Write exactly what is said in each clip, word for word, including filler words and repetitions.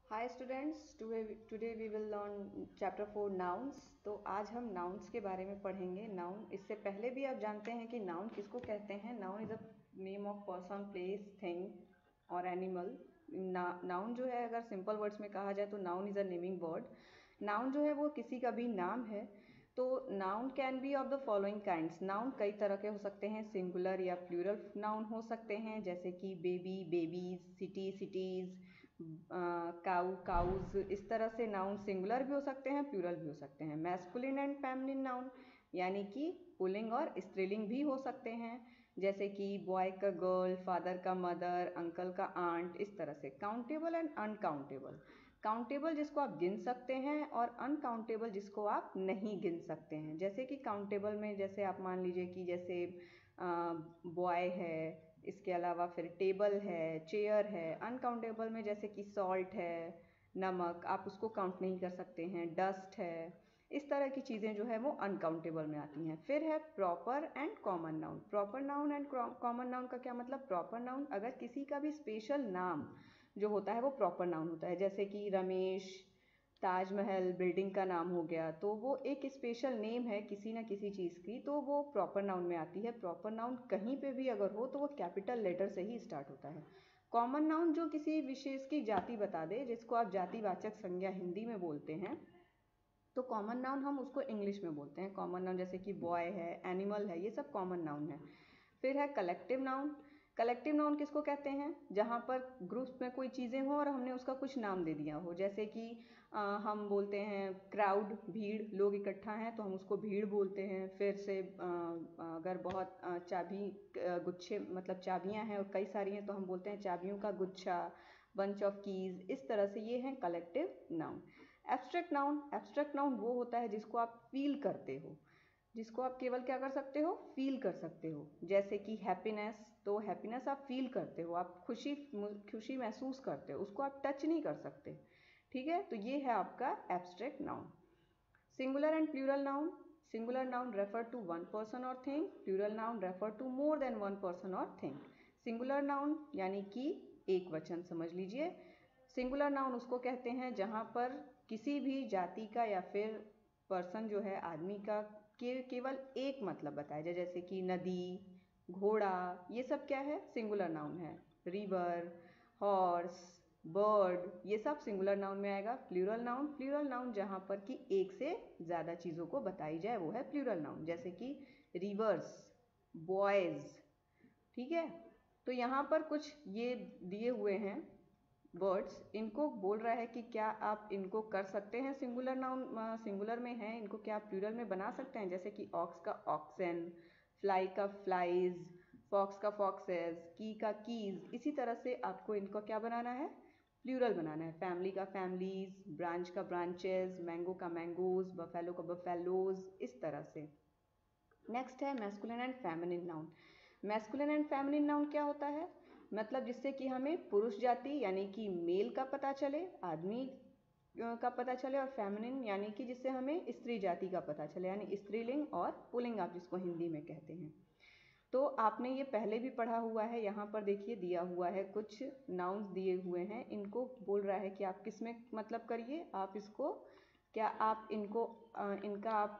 Hi students, today we will learn chapter four nouns. तो आज हम नाउन्स के बारे में पढ़ेंगे। नाउन, इससे पहले भी आप जानते हैं कि नाउन किसको कहते हैं। Noun is a name of person, place, thing और एनिमल। नाउन जो है, अगर सिंपल वर्ड्स में कहा जाए तो noun is a naming word. Noun जो है वो किसी का भी नाम है। तो noun can be of the following kinds. Noun कई तरह के हो सकते हैं, सिंगुलर या प्लूरल नाउन हो सकते हैं, जैसे कि baby, babies, city, cities, cow, cows. इस तरह से नाउन सिंगुलर भी हो सकते हैं, प्लूरल भी हो सकते हैं। मैस्कुलिन एंड फेमिनिन नाउन, यानी कि पुल्लिंग और स्त्रीलिंग भी हो सकते हैं, जैसे कि बॉय का गर्ल, फादर का मदर, अंकल का आंट, इस तरह से। Countable and uncountable. काउंटेबल जिसको आप गिन सकते हैं और अनकाउंटेबल जिसको आप नहीं गिन सकते हैं। जैसे कि काउंटेबल में जैसे आप मान लीजिए कि जैसे बॉय है, इसके अलावा फिर टेबल है, चेयर है। अनकाउंटेबल में जैसे कि सॉल्ट है, नमक, आप उसको काउंट नहीं कर सकते हैं, डस्ट है। इस तरह की चीज़ें जो है वो अनकाउंटेबल में आती हैं। फिर है proper and common noun. Proper noun and common noun का क्या मतलब? प्रॉपर नाउन अगर किसी का भी स्पेशल नाम जो होता है वो प्रॉपर नाउन होता है, जैसे कि रमेश, ताजमहल बिल्डिंग का नाम हो गया, तो वो एक स्पेशल नेम है किसी ना किसी चीज़ की, तो वो प्रॉपर नाउन में आती है। प्रॉपर नाउन कहीं पे भी अगर हो तो वो कैपिटल लेटर से ही स्टार्ट होता है। कॉमन नाउन जो किसी विशेष की जाति बता दे, जिसको आप जातिवाचक संज्ञा हिंदी में बोलते हैं, तो कॉमन नाउन हम उसको इंग्लिश में बोलते हैं कॉमन नाउन। जैसे कि बॉय है, एनिमल है, ये सब कॉमन नाउन है। फिर है कलेक्टिव नाउन। कलेक्टिव नाउन किसको कहते हैं? जहाँ पर ग्रुप्स में कोई चीज़ें हो और हमने उसका कुछ नाम दे दिया हो, जैसे कि आ, हम बोलते हैं क्राउड, भीड़, लोग इकट्ठा हैं तो हम उसको भीड़ बोलते हैं। फिर से आ, अगर बहुत आ, चाबी गुच्छे, मतलब चाबियाँ हैं और कई सारी हैं, तो हम बोलते हैं चाबियों का गुच्छा, बंच ऑफ कीज। इस तरह से ये हैं collective noun. Abstract noun. Abstract noun वो होता है जिसको आप फील करते हो, जिसको आप केवल क्या कर सकते हो? फील कर सकते हो। जैसे कि हैप्पीनेस, तो हैप्पीनेस आप फील करते हो, आप खुशी खुशी महसूस करते हो, उसको आप टच नहीं कर सकते। ठीक है, तो ये है आपका abstract noun. Singular and plural noun. Singular noun refer to one person और thing, plural noun refer to more than one person और थिंग। सिंगुलर नाउन यानी कि एक वचन समझ लीजिए। सिंगुलर नाउन उसको कहते हैं जहाँ पर किसी भी जाति का या फिर पर्सन जो है, आदमी का, के केवल एक मतलब बताया जाए, जैसे कि नदी, घोड़ा, ये सब क्या है? सिंगुलर नाउन है। रिवर, हॉर्स, बर्ड, ये सब सिंगुलर नाउन में आएगा। प्लूरल नाउन, प्लूरल नाउन जहाँ पर कि एक से ज़्यादा चीज़ों को बताई जाए वो है प्लूरल नाउन, जैसे कि रिवर्स, बॉयज़। ठीक है, तो यहाँ पर कुछ ये दिए हुए हैं वर्ड्स, इनको बोल रहा है कि क्या आप इनको कर सकते हैं सिंगुलर नाउन, सिंगुलर में है, इनको क्या आप प्लूरल में बना सकते हैं? जैसे कि ऑक्स का ऑक्सन, फ्लाई का फ्लाइज, फॉक्स का फॉक्सेस, की का कीज। इसी तरह से आपको इनको क्या बनाना है? प्लूरल बनाना है। फैमिली का फैमिलीज, ब्रांच का ब्रांचेस, मैंगो का मैंगोज, बफेलो का बफेलोज, इस तरह से। नेक्स्ट है masculine and feminine noun. Masculine and feminine noun क्या होता है? मतलब जिससे कि हमें पुरुष जाति यानी कि मेल का पता चले, आदमी का पता चले, और फेमिनिन यानी कि जिससे हमें स्त्री जाति का पता चले, यानी स्त्रीलिंग और पुल्लिंग आप जिसको हिंदी में कहते हैं। तो आपने ये पहले भी पढ़ा हुआ है। यहाँ पर देखिए दिया हुआ है, कुछ नाउन्स दिए हुए हैं, इनको बोल रहा है कि आप किस में मतलब करिए। आप इसको क्या आप इनको इनका आप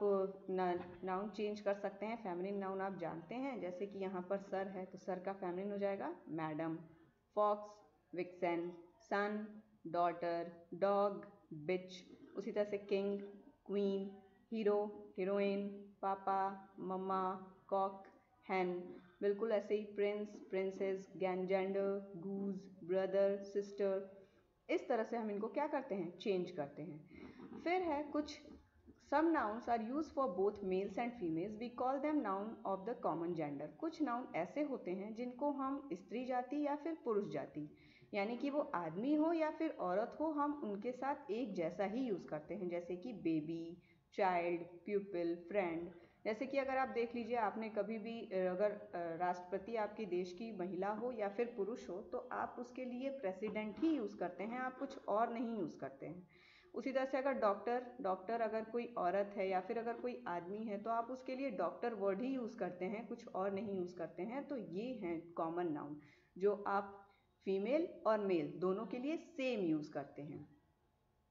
नाउन चेंज कर सकते हैं। फेमिनिन नाउन आप जानते हैं, जैसे कि यहाँ पर सर है तो सर का फेमिनिन हो जाएगा madam. Fox, vixen, son, daughter, dog, bitch. उसी तरह से किंग, क्वीन, हीरो, हीरोइन, पापा, मम्मा, कॉक, हैन। बिल्कुल ऐसे ही prince, princess, gander, goose, brother, sister. इस तरह से हम इनको क्या करते हैं? चेंज करते हैं। फिर है कुछ some nouns are use for both males and females, we call them noun of the common gender. कुछ नाउन ऐसे होते हैं जिनको हम स्त्री जाति या फिर पुरुष जाति, यानी कि वो आदमी हो या फिर औरत हो, हम उनके साथ एक जैसा ही यूज़ करते हैं, जैसे कि बेबी, चाइल्ड, प्यूपिल, फ्रेंड। जैसे कि अगर आप देख लीजिए, आपने कभी भी अगर राष्ट्रपति आपके देश की महिला हो या फिर पुरुष हो, तो आप उसके लिए प्रेसिडेंट ही यूज़ करते हैं, आप कुछ और नहीं यूज़ करते हैं। उसी तरह से अगर डॉक्टर, डॉक्टर अगर कोई औरत है या फिर अगर कोई आदमी है, तो आप उसके लिए डॉक्टर वर्ड ही यूज़ करते हैं, कुछ और नहीं यूज़ करते हैं। तो ये हैं कॉमन नाउन जो आप फीमेल और मेल दोनों के लिए सेम यूज़ करते हैं।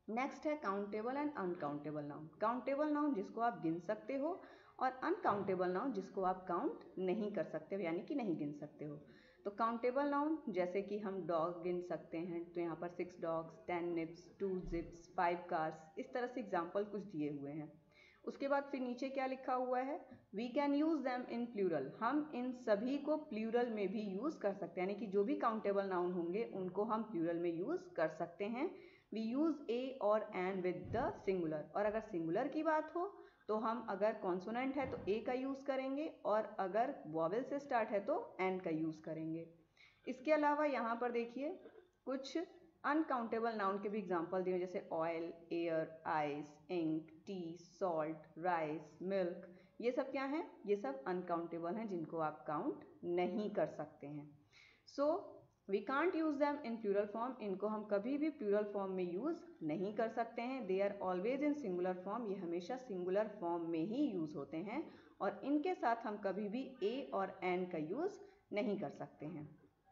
नेक्स्ट है countable and uncountable noun. Countable noun जिसको आप गिन सकते हो और अनकाउंटेबल नाउन जिसको आप काउंट नहीं कर सकते हो, यानी कि नहीं गिन सकते हो। तो काउंटेबल नाउन जैसे कि हम डॉग गिन सकते हैं, तो यहाँ पर six dogs, ten nibs, two zips, five cars, इस तरह से एग्जाम्पल कुछ दिए हुए हैं। उसके बाद फिर नीचे क्या लिखा हुआ है, we can use them in plural. हम इन सभी को प्लूरल में भी यूज कर सकते हैं, यानी कि जो भी काउंटेबल नाउन होंगे उनको हम प्लूरल में यूज कर सकते हैं। वी यूज ए और एन विद द सिंगुलर। और अगर सिंगुलर की बात हो तो हम अगर कॉन्सोनेंट है तो ए का यूज करेंगे, और अगर वॉवेल से स्टार्ट है तो एन का यूज करेंगे। इसके अलावा यहाँ पर देखिए कुछ अनकाउंटेबल नाउन के भी एग्जाम्पल दिए, जैसे oil, air, ice, ink, tea, salt, rice, milk. ये सब क्या हैं, ये सब अनकाउंटेबल हैं जिनको आप काउंट नहीं कर सकते हैं। So we can't use them in plural form. इनको हम कभी भी प्लूरल फॉर्म में यूज नहीं कर सकते हैं। They are always in singular form. ये हमेशा सिंगुलर फॉर्म में ही यूज होते हैं, और इनके साथ हम कभी भी ए और एन का यूज नहीं कर सकते हैं।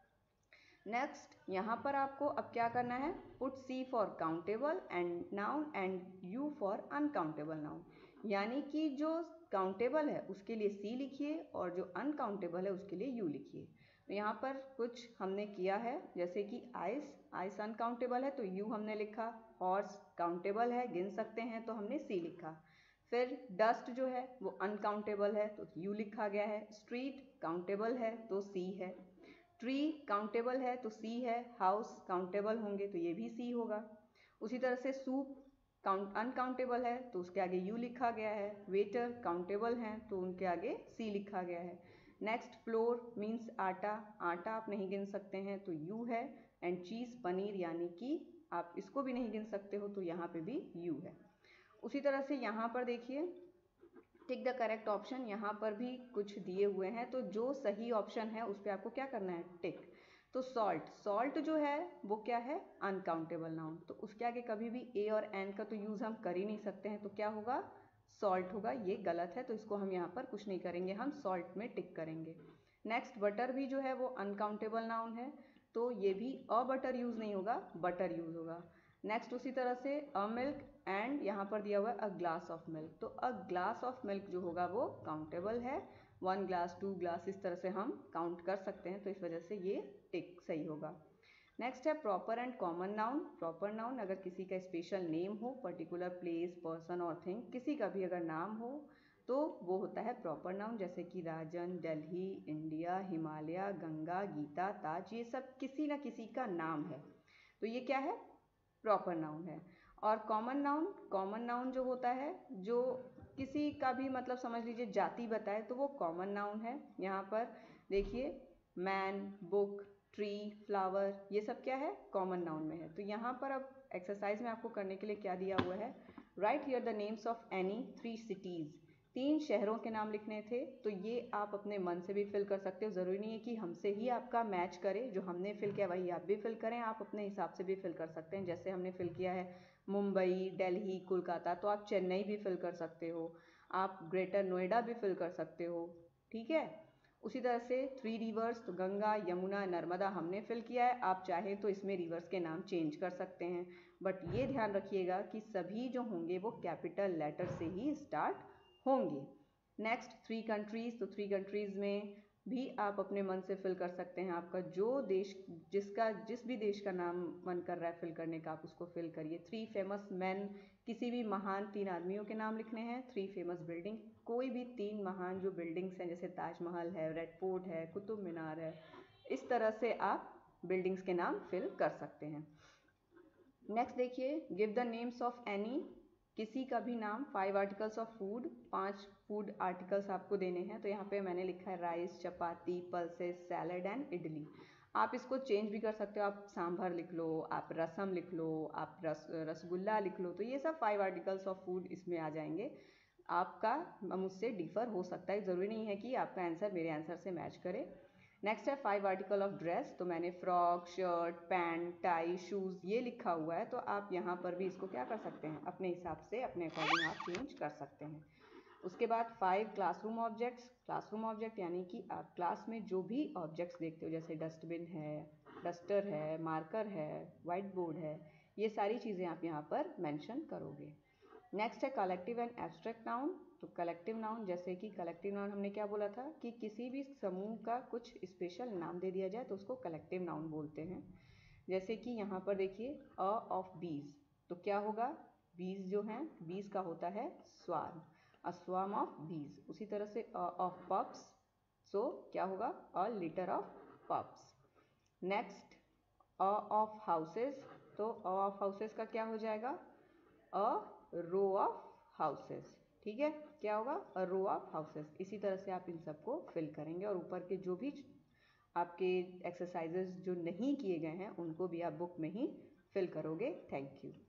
नेक्स्ट यहाँ पर आपको अब क्या करना है, put C for countable and noun and U for uncountable noun. यानी कि जो काउंटेबल है उसके लिए सी लिखिए और जो अनकाउंटेबल है उसके लिए यू लिखिए। तो यहाँ पर कुछ हमने किया है, जैसे कि आइस, आइस अनकाउंटेबल है तो यू हमने लिखा। हॉर्स काउंटेबल है, गिन सकते हैं, तो हमने सी लिखा। फिर डस्ट जो है वो अनकाउंटेबल है तो यू लिखा गया है। स्ट्रीट काउंटेबल है तो सी है। ट्री काउंटेबल है तो सी है। हाउस काउंटेबल होंगे तो ये भी सी होगा। उसी तरह से सूप काउंट अनकाउंटेबल है तो उसके आगे यू लिखा गया है। वेटर काउंटेबल हैं तो उनके आगे सी लिखा गया है। नेक्स्ट फ्लोर मीन्स आटा, आटा आप नहीं गिन सकते हैं तो यू है। एंड चीज़ पनीर, यानी कि आप इसको भी नहीं गिन सकते हो तो यहाँ पे भी यू है। उसी तरह से यहाँ पर देखिए टिक द करेक्ट ऑप्शन, यहाँ पर भी कुछ दिए हुए हैं, तो जो सही ऑप्शन है उस पर आपको क्या करना है, टिक। तो सॉल्ट, सॉल्ट जो है वो क्या है, अनकाउंटेबल नाउन, तो उसके आगे कभी भी ए और एन का तो यूज़ हम कर ही नहीं सकते हैं, तो क्या होगा, सॉल्ट होगा। ये गलत है तो इसको हम यहाँ पर कुछ नहीं करेंगे, हम सॉल्ट में टिक करेंगे। नेक्स्ट बटर भी जो है वो अनकाउंटेबल नाउन है, तो ये भी अ बटर यूज़ नहीं होगा, बटर यूज़ होगा। नेक्स्ट उसी तरह से अ मिल्क एंड यहाँ पर दिया हुआ है अ ग्लास ऑफ मिल्क, तो अ ग्लास ऑफ मिल्क जो होगा वो काउंटेबल है। वन ग्लास, टू ग्लास, इस तरह से हम काउंट कर सकते हैं, तो इस वजह से ये टिक सही होगा। नेक्स्ट है proper and common noun. Proper noun अगर किसी का स्पेशल नेम हो, पर्टिकुलर प्लेस, पर्सन और थिंग, किसी का भी अगर नाम हो तो वो होता है प्रॉपर नाउन, जैसे कि राजन, दिल्ली, इंडिया, हिमालय, गंगा, गीता, ताज, ये सब किसी न किसी का नाम है, तो ये क्या है, प्रॉपर नाउन है। और कॉमन नाउन, कॉमन नाउन जो होता है, जो किसी का भी मतलब समझ लीजिए जाति बताए, तो वो कॉमन नाउन है। यहाँ पर देखिए मैन, बुक, ट्री, फ्लावर, ये सब क्या है, कॉमन नाउन में है। तो यहाँ पर अब एक्सरसाइज में आपको करने के लिए क्या दिया हुआ है, right here the names of any three cities. तीन शहरों के नाम लिखने थे, तो ये आप अपने मन से भी फिल कर सकते हो, ज़रूरी नहीं है कि हमसे ही आपका मैच करे, जो हमने फिल किया वही आप भी फिल करें, आप अपने हिसाब से भी फिल कर सकते हैं। जैसे हमने फिल किया है मुंबई, दिल्ली, कोलकाता, तो आप चेन्नई भी फिल कर सकते हो, आप ग्रेटर नोएडा भी फिल कर सकते हो, ठीक है। उसी तरह से थ्री रिवर्स, तो गंगा, यमुना, नर्मदा हमने फिल किया है, आप चाहे तो इसमें रिवर्स के नाम चेंज कर सकते हैं, बट ये ध्यान रखिएगा कि सभी जो होंगे वो कैपिटल लेटर से ही स्टार्ट होंगे। नेक्स्ट थ्री कंट्रीज़, तो थ्री कंट्रीज़ में भी आप अपने मन से फिल कर सकते हैं, आपका जो देश, जिसका जिस भी देश का नाम मन कर रहा है फिल करने का, आप उसको फिल करिए। थ्री फेमस मैन, किसी भी महान तीन आदमियों के नाम लिखने हैं। थ्री फेमस बिल्डिंग, कोई भी तीन महान जो बिल्डिंग्स हैं, जैसे ताजमहल है, रेड फोर्ट है, कुतुब मीनार है, इस तरह से आप बिल्डिंग्स के नाम फिल कर सकते हैं। नेक्स्ट देखिए, give the names of any, किसी का भी नाम। फाइव आर्टिकल्स ऑफ फूड, पांच फूड आर्टिकल्स आपको देने हैं, तो यहाँ पे मैंने लिखा है rice, chapati, pulses, salad and idli. आप इसको चेंज भी कर सकते हो, आप सांभर लिख लो, आप रसम लिख लो, आप रस रसगुल्ला लिख लो, तो ये सब फाइव आर्टिकल्स ऑफ फूड इसमें आ जाएंगे। आपका मुझसे डिफर हो सकता है, ज़रूरी नहीं है कि आपका आंसर मेरे आंसर से मैच करे। नेक्स्ट है फाइव आर्टिकल ऑफ ड्रेस, तो मैंने frock, shirt, pant, tie, shoes ये लिखा हुआ है, तो आप यहाँ पर भी इसको क्या कर सकते हैं, अपने हिसाब से अपने अकॉर्डिंग आप चेंज कर सकते हैं। उसके बाद five classroom objects. Classroom object यानी कि आप क्लास में जो भी ऑब्जेक्ट्स देखते हो, जैसे डस्टबिन है, डस्टर है, मार्कर है, वाइट बोर्ड है, ये सारी चीज़ें आप यहाँ पर मेंशन करोगे। नेक्स्ट है कलेक्टिव एंड एब्स्ट्रैक्ट नाउन। तो कलेक्टिव नाउन, जैसे कि कलेक्टिव नाउन हमने क्या बोला था कि किसी भी समूह का कुछ स्पेशल नाम दे दिया जाए तो उसको कलेक्टिव नाउन बोलते हैं। जैसे कि यहाँ पर देखिए अ ऑफ बीज, तो क्या होगा, बीज जो हैं, बीज का होता है स्वार्म, अ स्वार्म ऑफ बीज। उसी तरह से अ ऑफ पप्स, सो क्या होगा, a litter of pups. Next a of houses, तो अ ऑफ हाउसेस का क्या हो जाएगा, अ रो ऑफ हाउसेस। ठीक है, क्या होगा, अ रो ऑफ हाउसेस। इसी तरह से आप इन सबको फिल करेंगे और ऊपर के जो भी आपके एक्सरसाइजेज जो नहीं किए गए हैं उनको भी आप बुक में ही फिल करोगे। Thank you.